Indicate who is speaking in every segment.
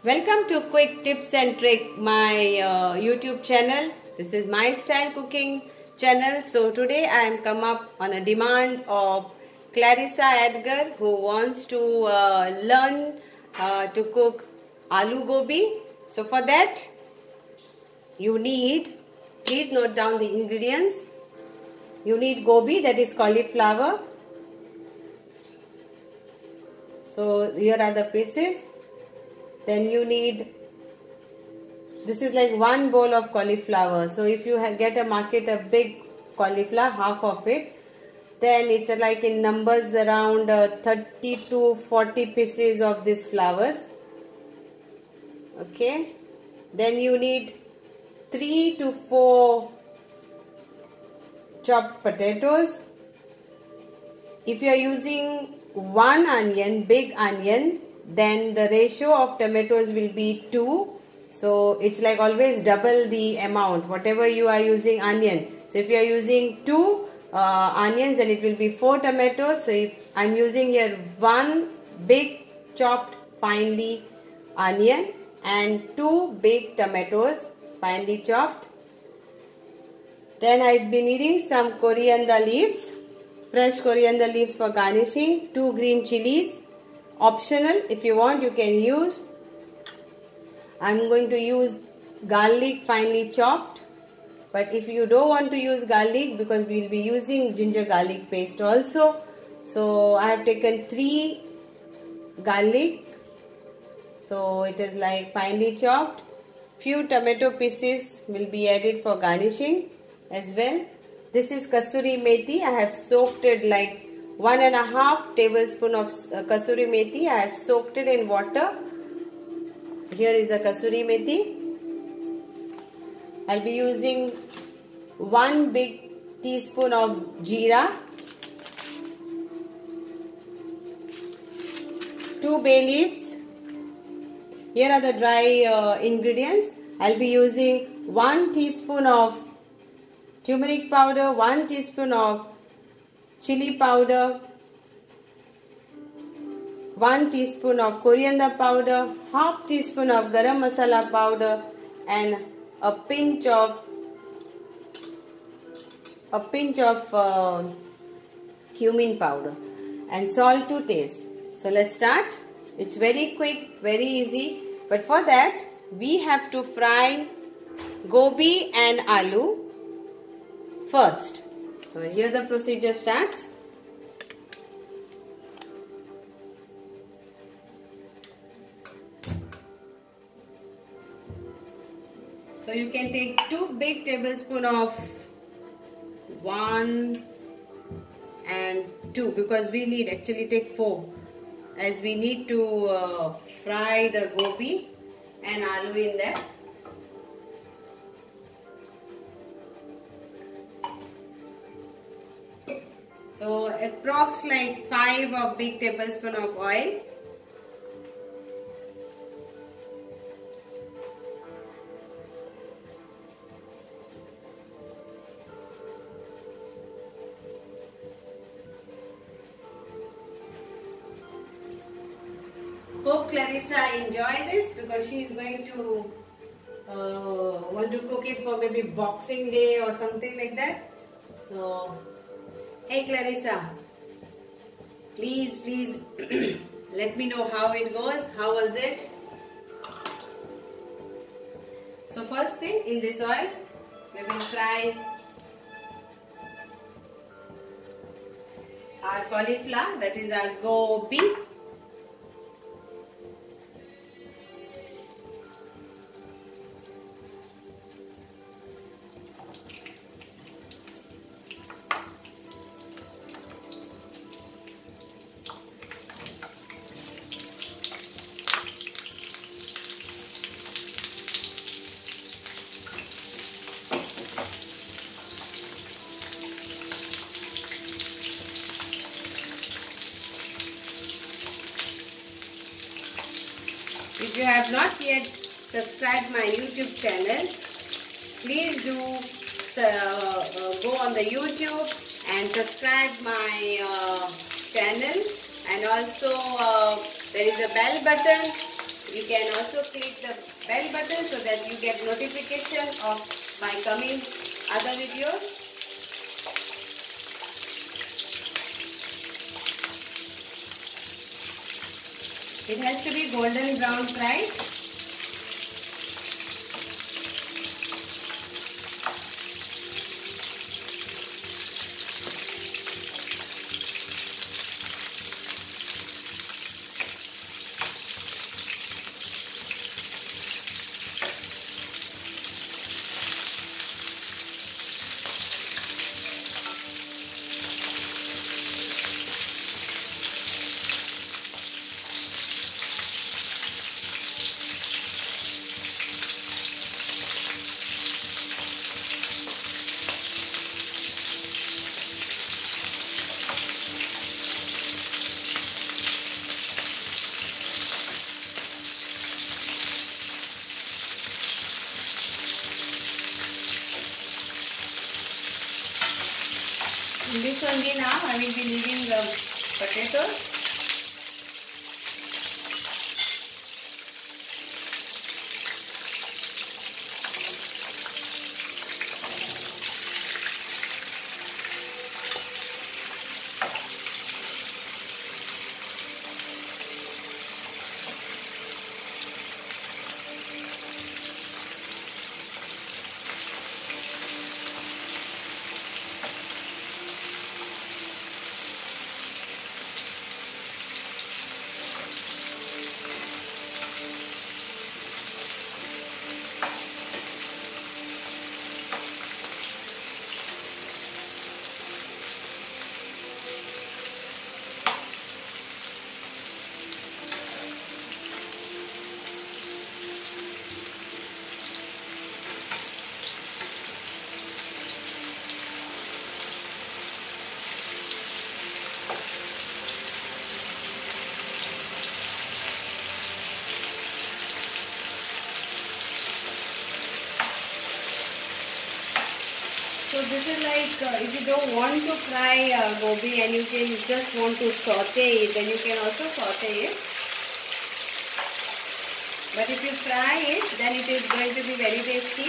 Speaker 1: Welcome to Quick Tips and Trick, my YouTube channel. This is my style cooking channel. So today I am come up on a demand of Clarissa Edgar, who wants to learn to cook aloo gobi. So for that you need, please note down the ingredients. You need gobi, that is cauliflower. So here are the pieces. Then you need, this is like 1 bowl of cauliflower. So if you get a market a big cauliflower, half of it, then it's like in numbers around 30 to 40 pieces of these flowers. Okay. Then you need 3 to 4 chopped potatoes. If you are using 1 onion, big onion, then the ratio of tomatoes will be 2. So it's like always double the amount whatever you are using onion. So if you are using 2 onions, then it will be 4 tomatoes. So if I'm using here 1 big chopped finely onion and 2 big tomatoes finely chopped. Then I've been needing some coriander leaves, fresh coriander leaves for garnishing, 2 green chilies. Optional, if you want you can use. I'm going to use garlic finely chopped, but if you don't want to use garlic, because we will be using ginger garlic paste also, so I have taken 3 garlic, so it is like finely chopped. Few tomato pieces will be added for garnishing as well. This is kasuri methi. I have soaked it like 1.5 tablespoon of kasuri methi. I have soaked it in water. Here is a kasuri methi. I'll be using 1 big teaspoon of jeera, 2 bay leaves. Here are the dry ingredients. I'll be using 1 teaspoon of turmeric powder, 1 teaspoon of chili powder, 1 teaspoon of coriander powder, half teaspoon of garam masala powder, and a pinch of cumin powder, and salt to taste. So let's start. It's very quick, very easy, but for that we have to fry gobi and aloo first. So here the procedure starts. So you can take 2 big tablespoons of 1 and 2, because we need actually take 4, as we need to fry the gobi and aloo in there. So approx like 5 of big tablespoon of oil. Hope Clarissa enjoy this, because she is going to want to cook it for maybe Boxing Day or something like that. So hey Clarissa, please let me know how it goes. How was it? So first thing, in this oil we will fry our cauliflower, that is our gobi. If you have not yet subscribed my YouTube channel, please do go on the YouTube and subscribe my channel, and also there is a bell button You can also click the bell button so that you get notification of my coming other videos. It has to be golden brown fried. In this only now I will be leaving the potatoes. So this is like if you don't want to fry gobi and you can just want to saute it, then you can also saute it. But if you fry it, then it is going to be very tasty.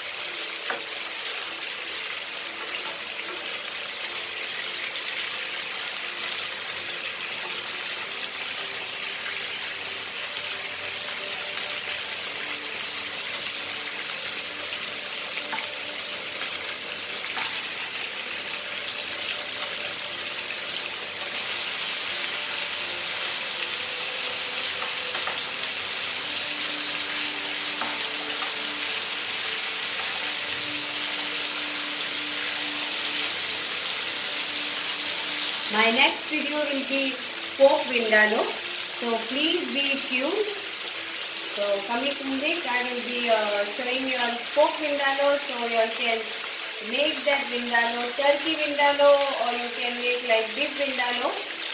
Speaker 1: My next video will be pork vindaloo, so please be tuned. So coming week I will be showing you pork vindaloo, so you can make that vindaloo, turkey vindaloo, or you can make like beef vindaloo.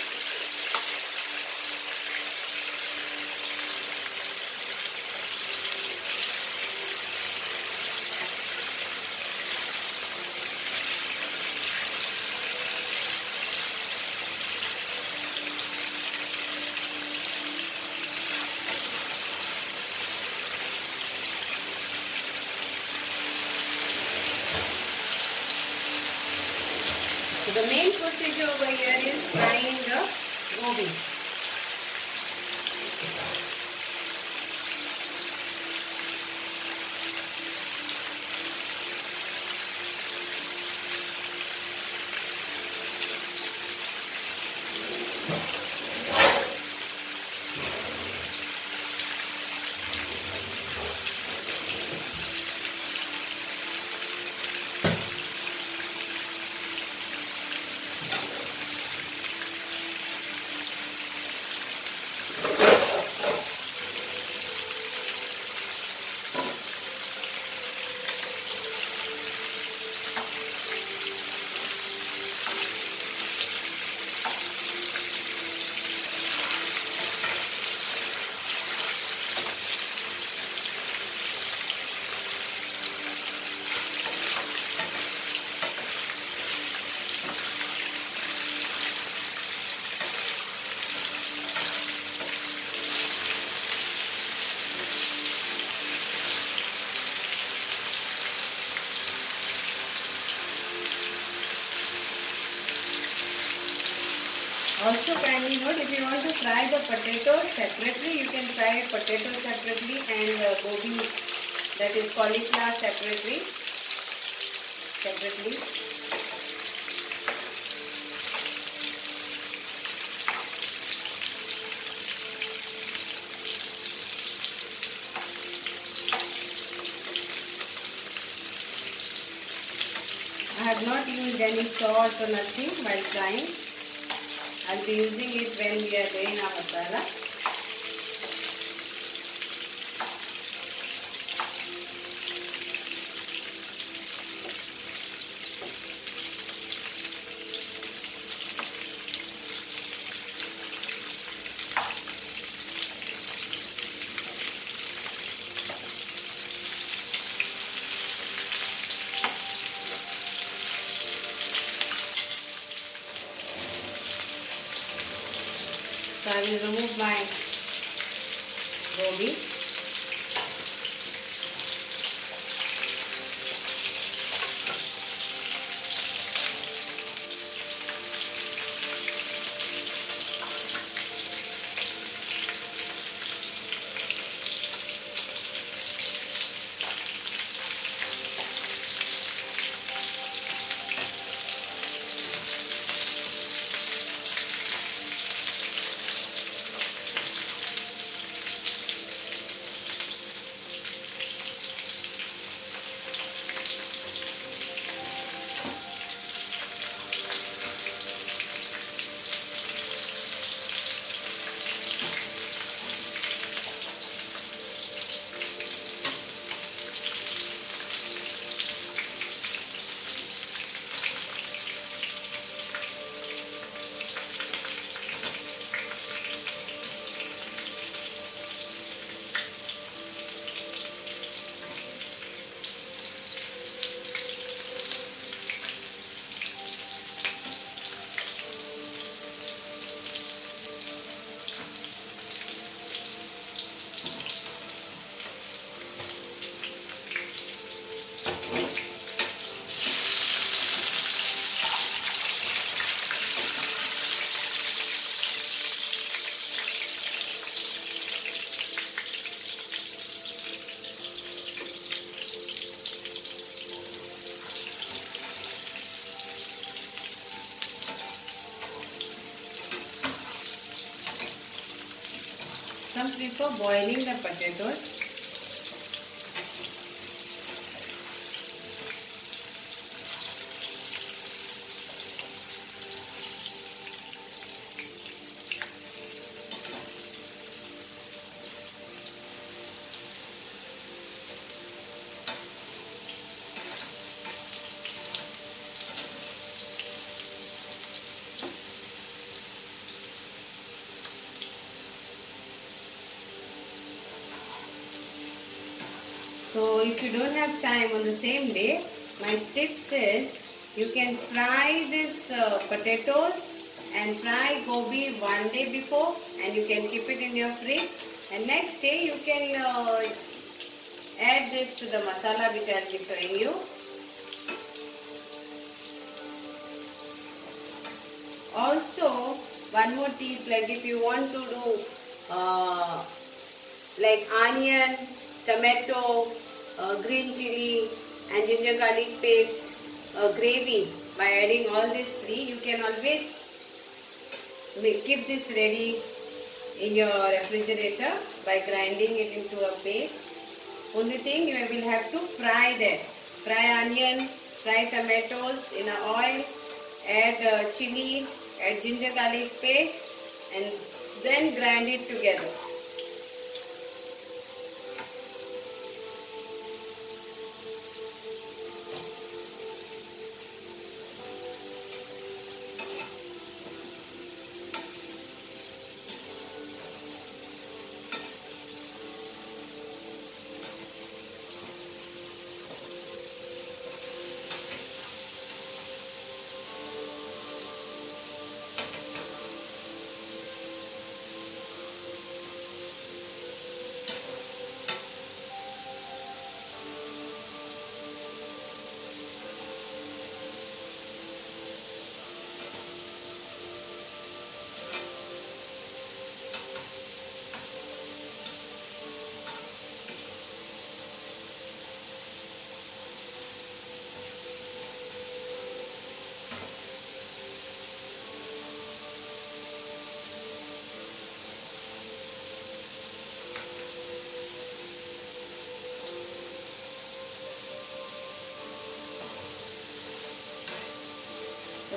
Speaker 1: So the main procedure over here is frying the gobi. Also kindly note, if you want to fry the potatoes separately, you can fry potatoes separately and gobi, that is cauliflower separately. I have not used any salt or nothing while frying. I will be using it when we are doing our masala. So I will remove my gobi. Some prefer boiling the potatoes. So if you don't have time on the same day, my tips is you can fry this potatoes and fry gobi one day before, and you can keep it in your fridge, and next day you can add this to the masala which I will be showing you. Also, one more tip, like if you want to do like onion, tomato, green chili and ginger garlic paste gravy, by adding all these three, you can always keep this ready in your refrigerator by grinding it into a paste. Only thing, you will have to fry that. Fry onion, fry tomatoes in a oil, add chili, add ginger garlic paste, and then grind it together.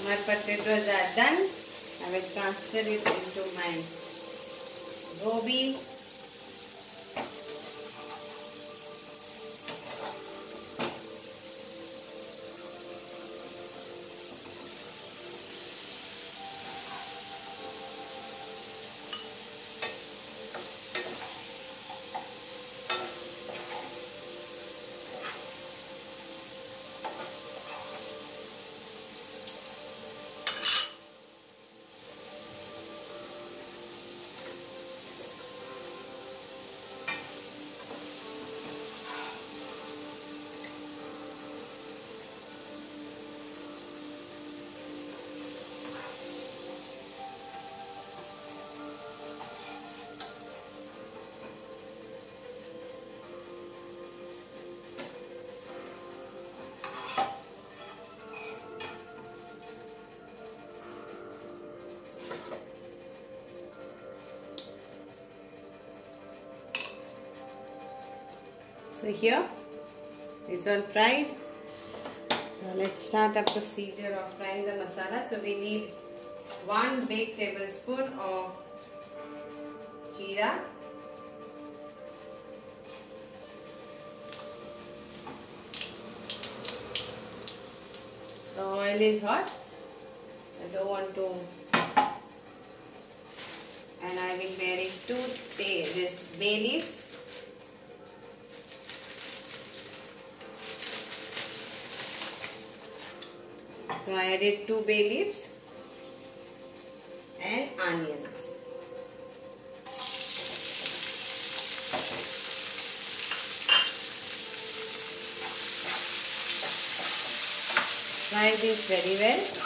Speaker 1: My potatoes are done. I will transfer it into my gobi. So here it's all fried. Now let's start a procedure of frying the masala. So we need 1 big tablespoon of jeera, the oil is hot. I don't want to, and I will be adding this bay leaves. So I added 2 bay leaves and onions. Fry this very well.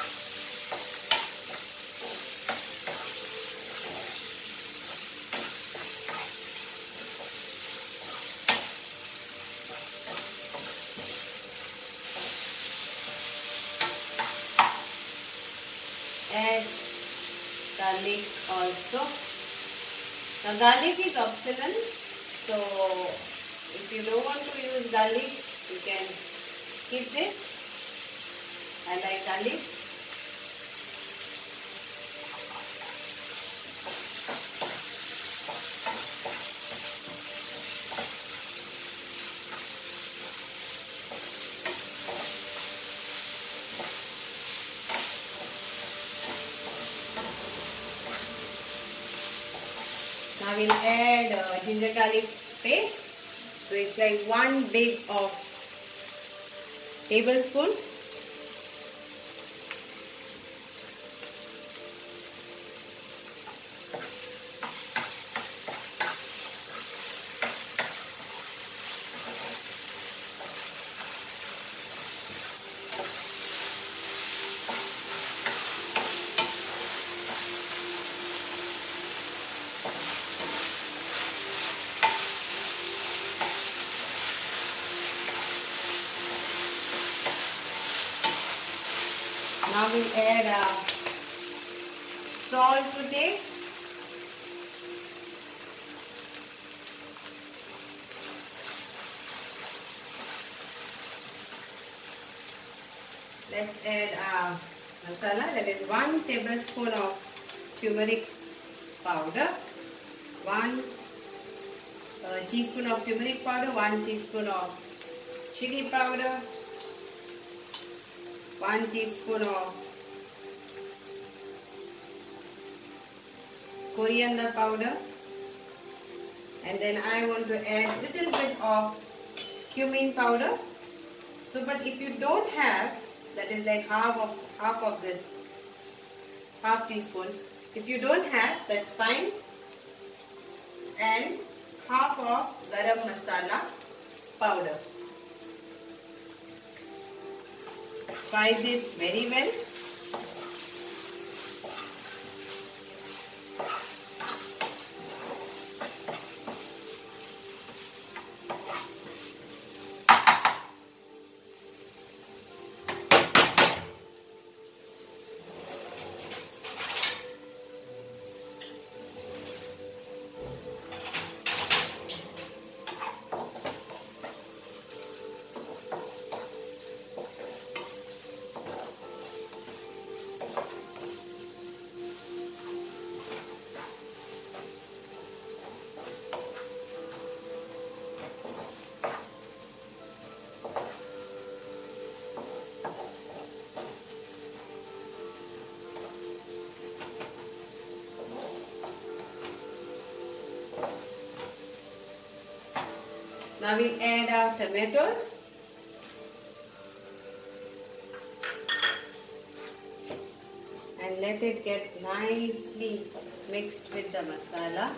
Speaker 1: Add garlic also. Now garlic is optional, so if you don't want to use garlic, you can skip this. I like garlic. Now we'll add ginger garlic paste. So it's like 1 big of tablespoon. Now we'll add salt to taste. Let's add masala, that is 1 tablespoon of turmeric powder, 1 teaspoon of turmeric powder, 1 teaspoon of chili powder, 1 teaspoon of coriander powder, and then I want to add little bit of cumin powder. So but if you don't have, that is like half of this, half teaspoon. If you don't have, that's fine. And half of garam masala powder. Fry this very well. Now we'll add our tomatoes. And let it get nicely mixed with the masala.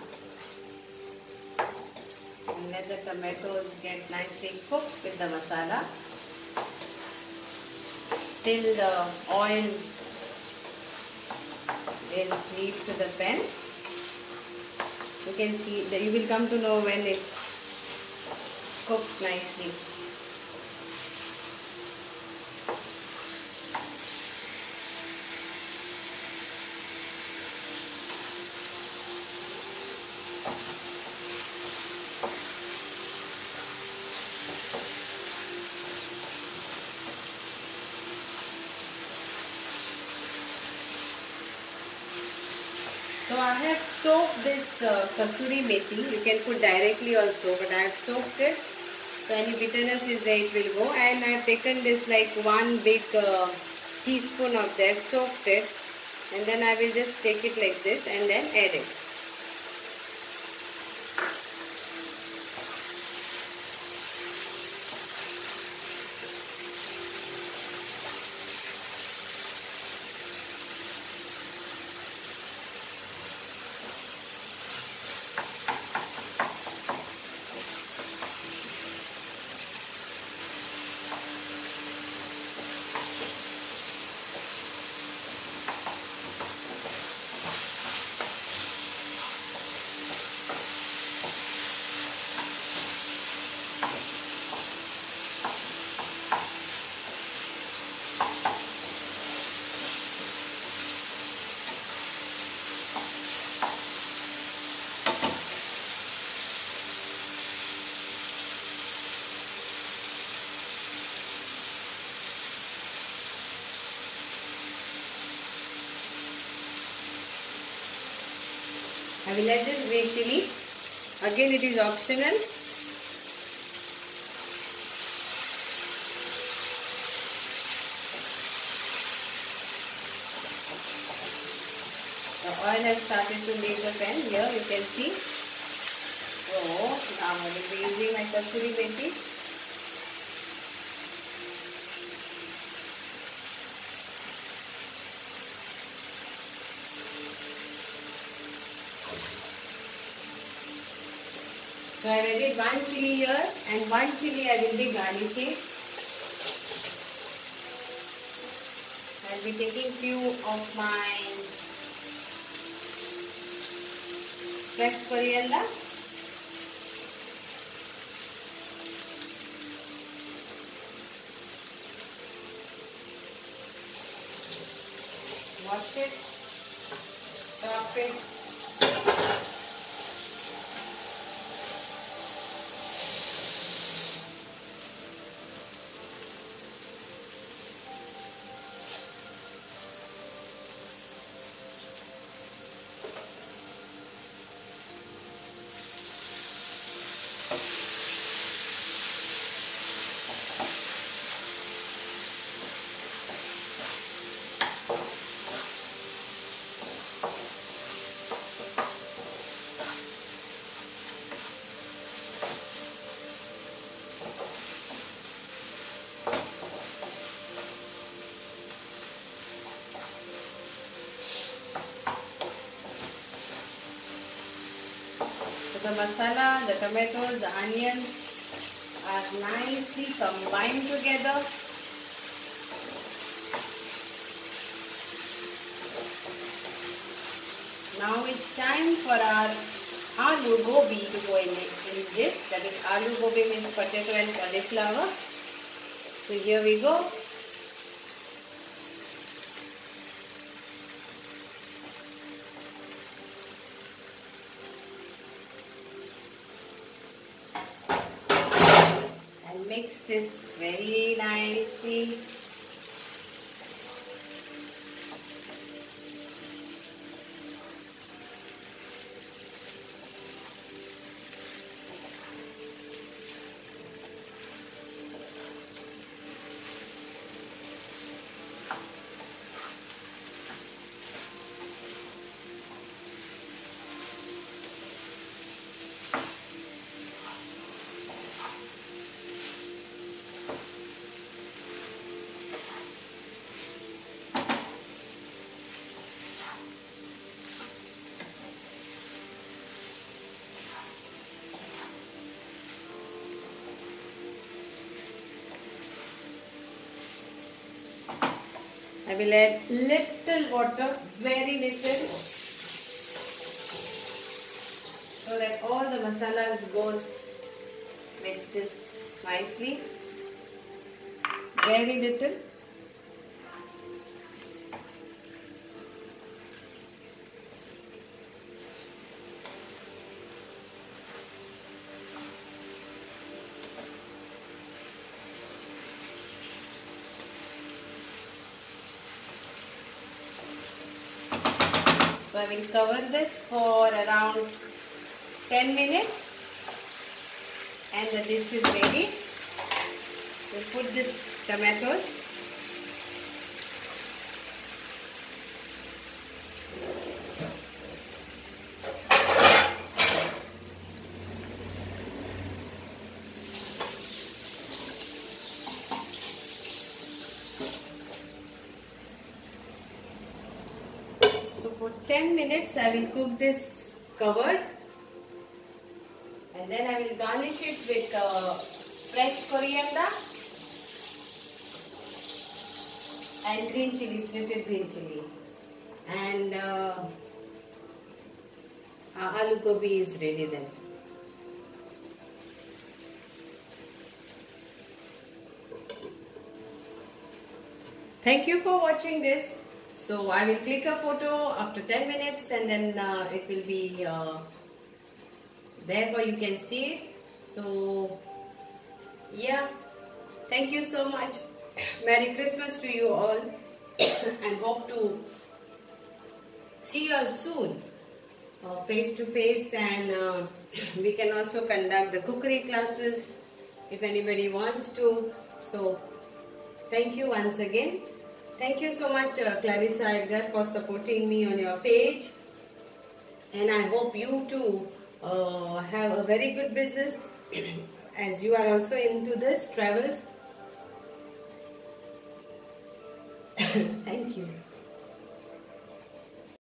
Speaker 1: And let the tomatoes get nicely cooked with the masala till the oil is leave to the pan. You can see that you will come to know when it's cooked nicely. So I have soaked this kasuri methi. You can put directly also, but I have soaked it. So any bitterness is there, it will go. And I have taken this like one big teaspoon of that, soaked it. And then I will just take it like this and then add it. I will add this green chili. Again, it is optional. The oil has started to leave the pan. Here you can see. So now I will be using my kasuri methi. So I have added one chili here and one chili I will be garnishing. I will be taking few of my fresh coriander. Wash it, chop it. The masala, the tomatoes, the onions are nicely combined together. Now it's time for our aloo gobi to go in this. That is, aloo gobi means potato and cauliflower. So here we go. Mix this very nicely. I will add little water, very little, so that all the masalas goes with this nicely. Very little. So I will cover this for around 10 minutes and the dish is ready. We'll put this tomatoes. So for 10 minutes I will cook this covered, and then I will garnish it with fresh coriander and green chilies, little green chili, and aloo gobi is ready then. Thank you for watching this. So I will click a photo after 10 minutes and then it will be there where you can see it. So yeah, thank you so much. Merry Christmas to you all and hope to see you all soon face to face, and we can also conduct the cookery classes if anybody wants to. So thank you once again. Thank you so much Clarissa Edgar for supporting me on your page, and I hope you too have a very good business as you are also into this travels. Thank you.